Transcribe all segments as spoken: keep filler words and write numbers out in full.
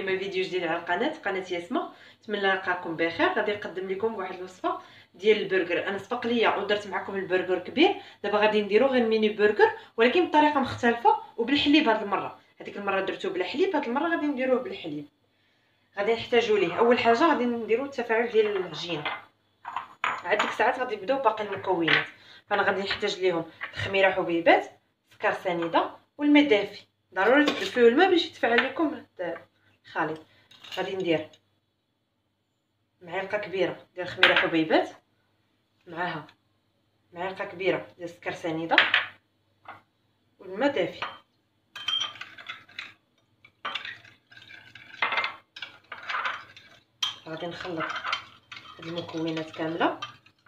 فيديو جديد على القناه قناه ياسمه. نتمنى نلقاكم بخير. غادي نقدم لكم واحد الوصفه ديال البرجر. انا سبق ليا ودرت معكم البرجر كبير، دابا غادي نديرو غير ميني برجر ولكن بطريقه مختلفه وبالحليب. هاد المره هذيك المره درتو بلا حليب، هاد المره غادي نديروه بالحليب. غادي نحتاجو ليه اول حاجه غادي نديرو التفاعل ديال العجين. عاد ديك الساعات غادي نبداو باقي المكونات. فانا غادي نحتاج ليهم خميره حبيبات، سكر سنيده والماء دافي. ضروري تدفيو الماء باش يتفاعل لكم هاد الخليط. غادي ندير معلقه كبيره ديال خميره حبيبات، معاها معلقه كبيره ديال سكر سنيده والماء دافي. غادي نخلط هاد المكونات كامله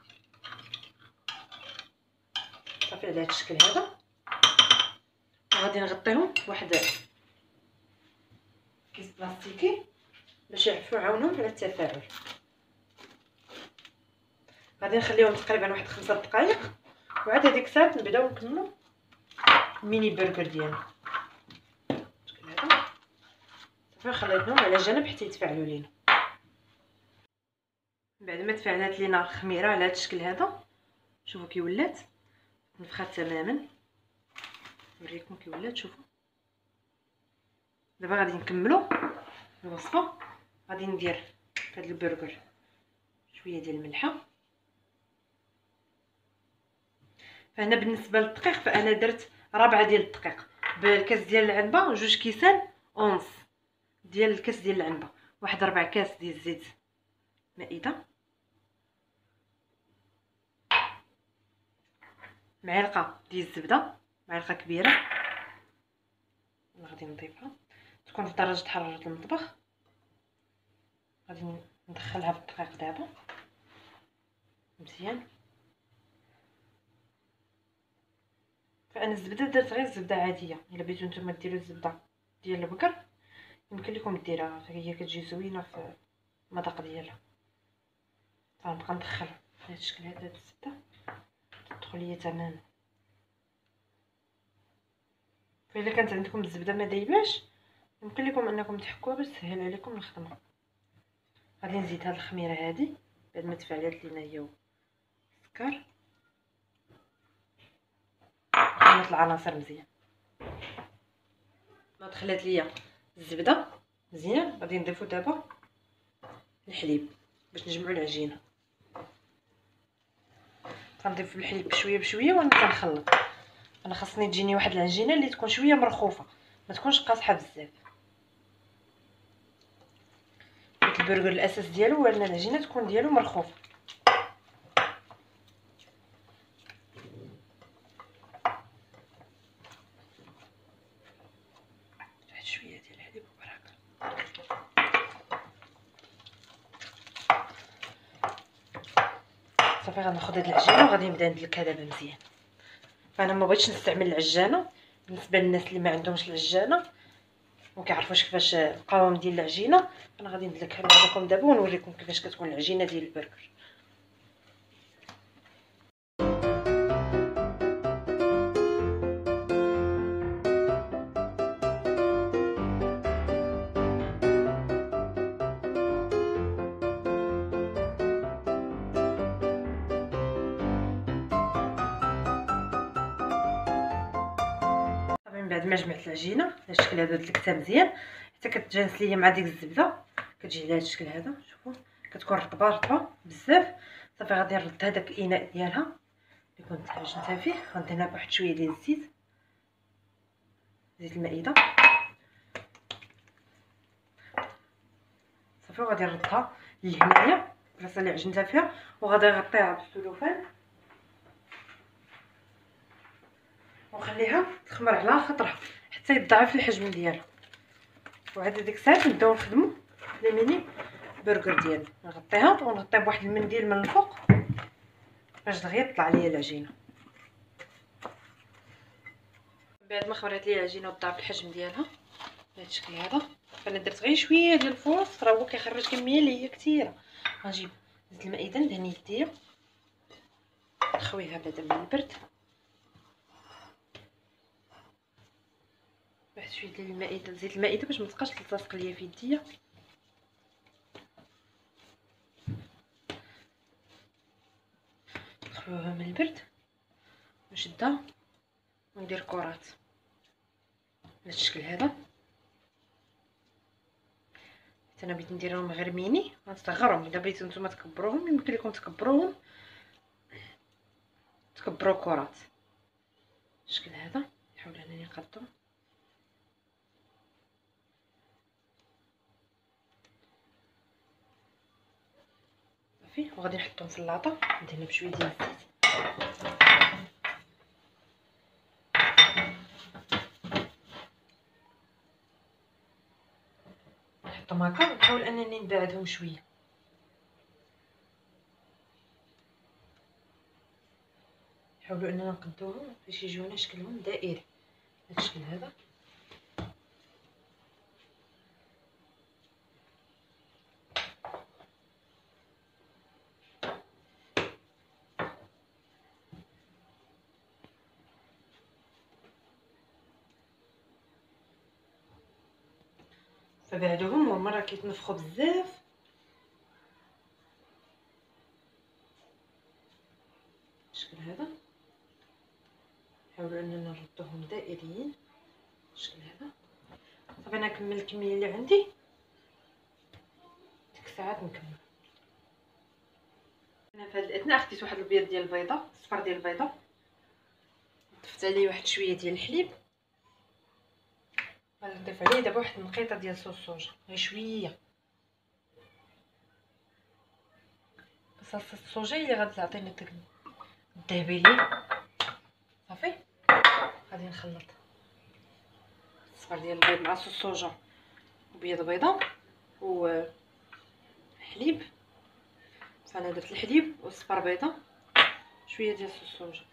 صافي على هاد الشكل هذا، وغادي نغطيهم بواحد كيس بلاستيكي باش يعرفوا يعاونوا على التفاعل. غادي نخليهم تقريبا واحد خمسة دقائق، وعاد هذيك الساعه نبداو نكملوا الميني برجر ديالنا. بشكل هذا صافي خليتهم على جنب حتى يتفاعلوا لينا. بعد ما تفاعلات لينا الخميره على هذا الشكل هذا، شوفوا كي ولات نفخات تماما. نوريكم كي ولات. شوفوا دابا غادي نكملوا الوصفه. غادي ندير في هذا البرجر شويه ديال الملحه. فهنا بالنسبه للدقيق فانا درت ربعه ديال الدقيق بالكاس ديال العنبه، جوج كيسان اونص ديال الكاس ديال العنبه، واحد ربع كاس ديال الزيت مائده، معلقه ديال الزبده، معلقه كبيره غادي نضيفها، تكون في درجه حراره المطبخ. غادي ندخلها في الدقيق دابا مزيان. فانا الزبده درت غير الزبده عاديه، الا بغيتو نتوما ديروا الزبده ديال البقر يمكن لكم ديروها، هي كتجي زوينه في المذاق ديالها. غنبقى ندخل بهذا الشكل هذا الزبده تدخل ليا تماما. فاذا كانت عندكم الزبده ما دايباش يمكن لكم انكم تحكوها باش تسهل عليكم الخدمه. غادي نزيد هاد الخميره هذه بعد ما تفاعلات لينا هي السكر، نخلط العناصر مزيان. ما دخلت ليا الزبده مزيان، غادي نضيفو دابا الحليب باش نجمعوا العجينه. غنضيف الحليب بشويه بشويه وانا كنخلط. انا خاصني تجيني واحد العجينه اللي تكون شويه مرخوفه، ما تكونش قاصحه بزاف. البرجر الاساس ديالو هو ان العجينه تكون ديالو مرخوفه. واحد شويه ديال الحليب وبركه. صافي غناخذ هاد العجينه وغادي نبدا ندلكها دابا مزيان. فانا ما بغيتش نستعمل العجانه. بالنسبه للناس اللي ما عندهمش العجانه وما كيعرفوش كيفاش القوام ديال العجينه، انا غادي ندلكها معكم دابا ونوريكم كيفاش كتكون العجينه ديال البرجر. بعد ما جمعت العجينه على الشكل هذا دلكتها مزيان حتى كتجانس ليا مع ديك الزبده، كتجي على هذا الشكل هذا. شوفوا كتكون رطبه رطبه بزاف. صافي غادي نرد هذاك الاناء ديالها اللي كنت عجنتها فيه، غندير لها واحد شويه ديال الزيت، زيت المائده. صافي وغادي نردها لهنايا البلاصه اللي عجنتها فيها، وغادي نغطيها بالسلوفان ونخليها تخمر على خطرها حتى يضاعف الحجم ديالها. وعاد ديك الساعه نبداو نخدموا لي ميني برجر ديالنا. نغطيها ونغطيها بواحد المنديل من الفوق باش دغيا تطلع ليا العجينه. بعد ما خمرات ليا العجينه وضاعف الحجم ديالها بهذا الشكل هذا، فانا درت غير شويه ديال الفوص، راه هو كيخرج كميه اللي هي كثيره. غنجيب زيت المائده ندهن يديا نخويها بعدا من البرد بواحد شويه ديال المائده زيت المائده باش ما تبقاش تلتصق ليا في يديا. نخلوها من البرد نشدها وندير كرات بهذا الشكل هذا. حيت انا بغيت نديرهم غير ميني، غنصغرهم. الا بغيتو نتوما تكبروهم يمكن لكم تكبروهم، تكبروا كرات بالشكل هذا. نحاول انني نقادو صافي، وغادي نحطهم في اللاطه ندهنها بشويه ديال الزيت. نحطهم هكا ونحاول انني نبعدهم شويه. نحاولوا اننا نقدوهم باش يجيونا شكلهم دائري بهذا الشكل هذا. فبعدوهم ومره كيتنفخوا بزاف. بالشكل هذا نحاولوا اننا نردوهم دائريين بالشكل هذا. صافي انا كمل الكميه اللي عندي، ديك الساعات نكمل. انا في هذا الاثناء خديت واحد البيض ديال البيضه، الصفر ديال البيضه، ضفت عليه واحد شويه ديال الحليب، غادي نضيف عليه دابا واحد النقيطه ديال صوص الصوجا، غير شويه بس صوص الصوجا اللي غادي تعطينا داك الذهبيليه. صافي غادي نخلط الصفر ديال البيض مع صوص الصوجا وبيض بيضه وحليب. فانا درت الحليب والصفر بيضه شويه ديال صوص الصوجا،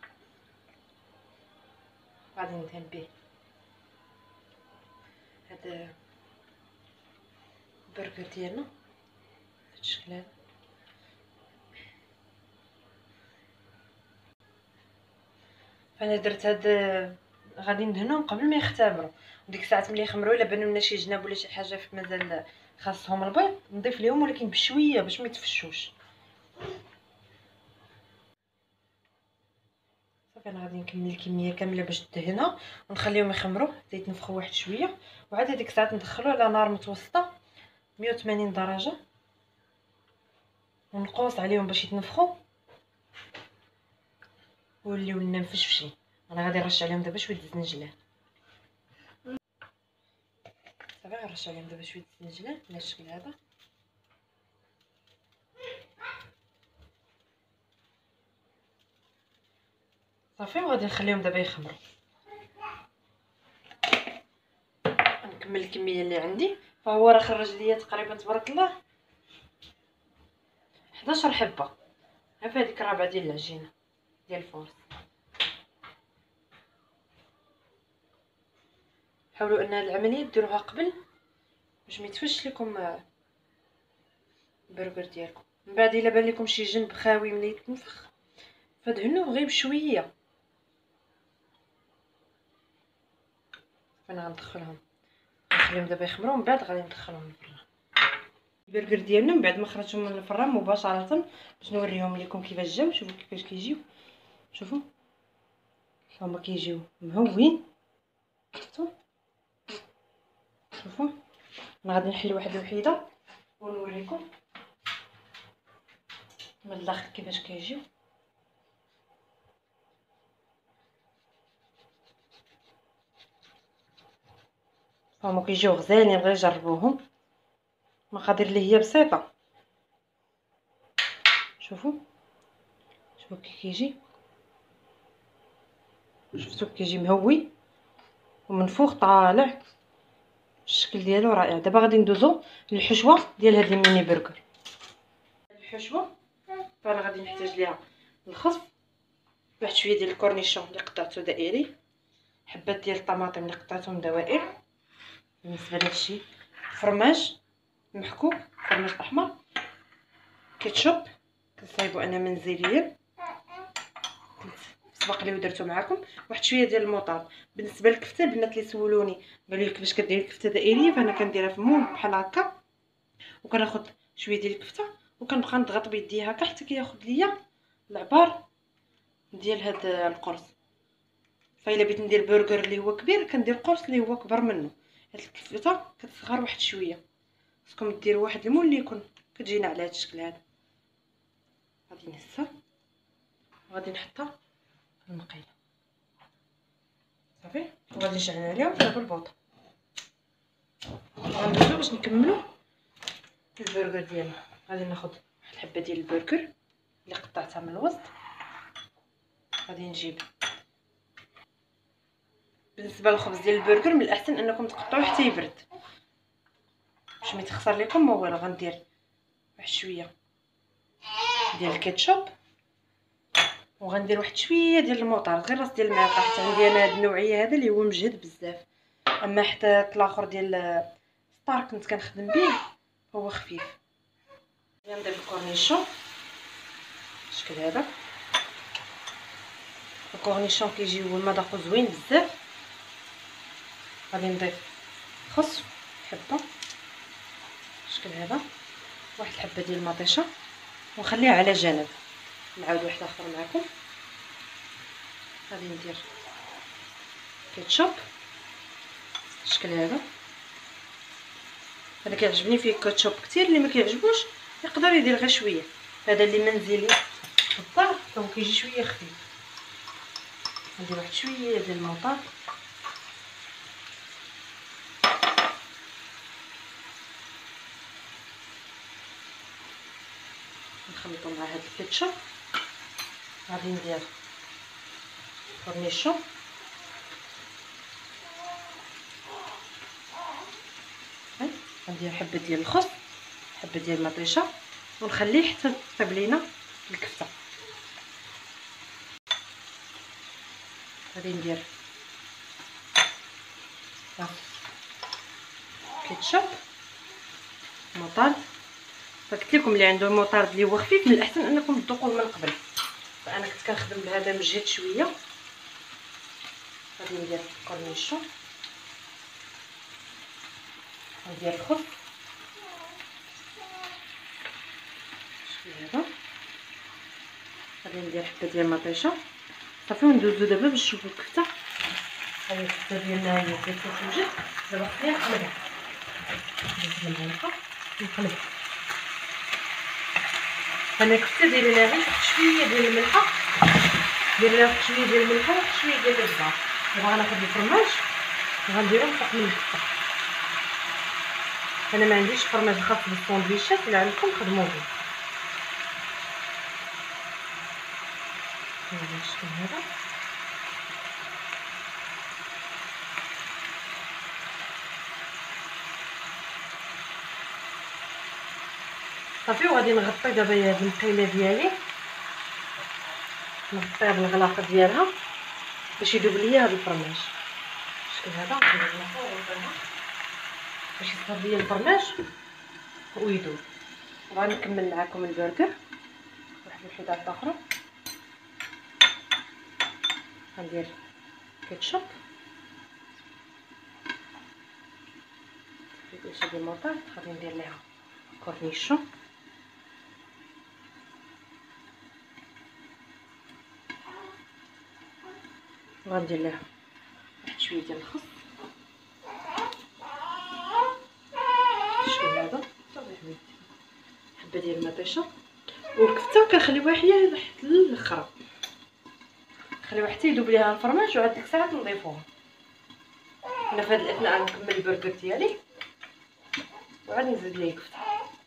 غادي ندهن به هذا البرغر ديالنا بهذا الشكل هذا. فانا درت هاد غادي ندهنهم قبل ما يختمروا، وديك الساعات ملي يخمروا الا بانوا لنا شي جناب ولا شي حاجه مازال خاصهم البيض نضيف ليهم، ولكن بشويه باش ما يتفشوش. صافي انا غادي نكمل الكميه كامله باش تدهنها ونخليهم يخمروا حتى يتنفخوا واحد شويه، وعاد هذيك الساعات ندخلوا على نار متوسطه مية وثمانين درجه ونقوص عليهم باش يتنفخوا ويوليو لنا مفشفشين. انا غادي نرش عليهم دابا شويه الزنجلان. صافي غنرش عليهم دابا شويه الزنجلان بهذا الشكل هذا. صافي وغادي نخليهم دابا يخمروا. نكمل الكميه اللي عندي، فهو راه خرج ليا تقريبا تبارك الله حداش حبه. ها في هذيك الرابعه ديال العجينه ديال الفورس. حاولوا ان هذه العمليه ديروها قبل باش ما يتفش لكم البرغر ديالكم. من بعد الا بان لكم شي جنب خاوي ملي يتنفخ فدهنوه غير بشويه. فانا غندخلهم نخليهم دابا يخمروا، من بعد غادي ندخلهم للفران. البرغر ديالنا من بعد ما خرجتهم من الفران مباشره باش نوريهم لكم كيفاش جاو. شوفوا كيفاش كيجيو، شوفوا هما كيجيو مهوين. شفتوا؟ شوفوا انا غادي نحل واحد الوحيده ونوريكم من الداخل كيفاش كيجيو. هما كيجيو غزالين، غير جربوهم. مقادير اللي هي بسيطه. شوفوا شوفوا كي كيجي، شفتوا كيجي مهوي ومن فوق طالع، الشكل ديالو رائع. دابا غادي ندوزو للحشوه ديال هاد الميني برغر. الحشوه فانا غادي نحتاج ليها الخس، واحد شويه ديال الكورنيشون اللي قطعته دائري، حبات ديال الطماطم اللي قطعتهم دوائر. بالنسبه لهادشي فرماج محكوك، فرماج احمر، كيتشوب كنصايبو انا منزليا، السبق اللي درتو معكم، واحد شويه ديال الموطاد. بالنسبه للكفته البنات اللي سولوني قالوا لي كيفاش كديري الكفته دائريه، فانا كنديرها في مول بحال هكا، وكناخذ شويه ديال الكفته وكنبقى نضغط بيدي هكا حتى كياخذ ليا العبار ديال هاد القرص. فالا بغيت ندير برجر اللي هو كبير كندير قرص اللي هو كبر منه. هاد الكفته كتصغر واحد شويه، خصكم ديروا واحد المول اللي يكون كتجينا على هاد الشكل هذا. غادي نهزها وغادي نحطها في المقيله صافي، وغادي نشعل عليها دابا البوطه. غندوزو باش نكملو البرجر ديالنا. غادي ناخذ واحد الحبه ديال البرجر اللي قطعتها من الوسط، غادي نجيب. بالنسبه للخبز ديال البرجر من الاحسن انكم تقطعوه حتى يبرد باش ما يتخسر لكم ما والو. غندير واحد شويه ديال الكاتشوب، وغندير واحد شويه ديال الموطار، غير راس ديال المعلقه، حتى عندي انا هاد النوعيه هذا اللي هو مجهد بزاف. اما حتى الاخر ديال ستار كنت كنخدم به هو خفيف. غندير الكورنيشون بالشكل هذا. الكورنيشون كيجي هو مذاقو زوين بزاف. غادي نضيف خس حبه بالشكل هذا، واحد الحبه ديال المطيشه، ونخليها على جنب. نعاود واحد اخر معكم. غادي ندير كاتشوب بالشكل هذا. انا كيعجبني فيه كاتشوب كتير، اللي ما كيعجبوش يقدر يدير غير شويه. هذا اللي منزلي في الدار دونك كيجي شويه خفيف. ندير واحد شويه ديال الموطار، نخلطو مع هاد الكاتشوب. غادي ندير كورنيشون، غندير حبه ديال الخس، حبه ديال المطيشه، ونخليه حتى طيب لينا الكفته. غادي ندير كاتشوب موطارد. فقلت لكم اللي عنده الموطارد اللي هو خفيف من الاحسن انكم تذوقوه من قبل، فانا كنت كنخدم بهذا مجهد شويه. غادي ندير كورنيشون، ندير الخبز شويه هذا، غادي ندير حبه ديال المطيشه صافي. وندوزو دابا باش نشوفو الكفته. هاهي الكفته ديالنا هي كتوجد. دابا خليها نقلبها، ندير المعلقه نقلب. انا الكفته دايره لها غير شويه ديال الملحه، دير لها شويه ديال الملحه وواحد شويه ديال الزبار. دابا غناخذ الفرماج وغنديرهم فوق من الكفته. انا ما عنديش فرماج خاص بالساندويشات، الا عندكم خدموا به. هذا الشكل هذا. صافي وغادي نغطي دابا هاد المقيله ديالي، نغطيها بالغلاق ديالها باش يذوب ليا هاد الفرماج بالشكل هذا. نغطيها باش يصير ليا الفرماج ويذوب. وغادي نكمل معكم البرجر واحد الحدات اخرى. غندير كاتشوب في شي ديال الموطار، غادي ندير ليها كورنيشون، وغندير ليها واحد شويه ديال الخس بالشكل هذا صافي حبيبتي. حبه ديال المطيشه، والكفته كنخليوها حيه حتى الاخر، خليوها حتى يذوب ليها الفرماج وعاد ديك الساعه نضيفوها. انا في هذه الاثناء نكمل البرجر ديالي وعاد نزيد ليه الكفته.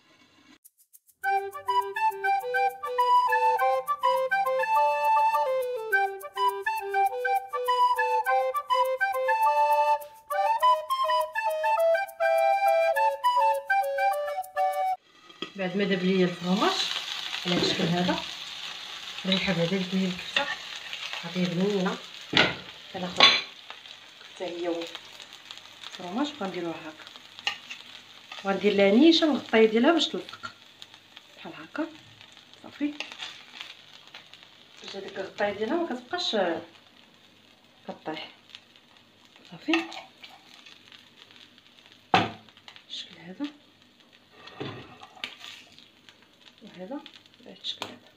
بعد ما داب ليا الفرماج على الشكل هذا، الريحه بعدا ديال الكفته غادي بنينه. كناخذ حتى هي الفرماج وغنديروها هكا، وغندير لها نيشه الغطايه ديالها باش تلصق بحال هكا صافي. باش هذيك الغطايه ديالها ما كتبقاش كطيح. صافي بالشكل هذا وهذا بهذا الشكل هذا.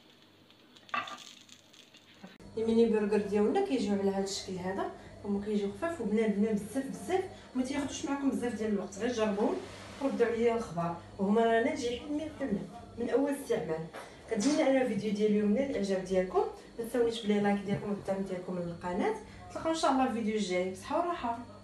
الميني برجر ديالنا كيجيو على هذا الشكل هذا، هما كيجيو خفاف وبنان بنان بزاف بزاف، وما تياخذوش معكم بزاف ديال الوقت. غير جربوهم وردوا عليا الخبر، وهما ناجحين مية في المية من اول استعمال. كنتمنى ان الفيديو ديال اليوم نال الاعجاب ديالكم، ما تنساونيش بلي لايك ديالكم والدعم ديالكم للقناه. نتلاقاو ان شاء الله في الفيديو الجاي. بصحه وراحه.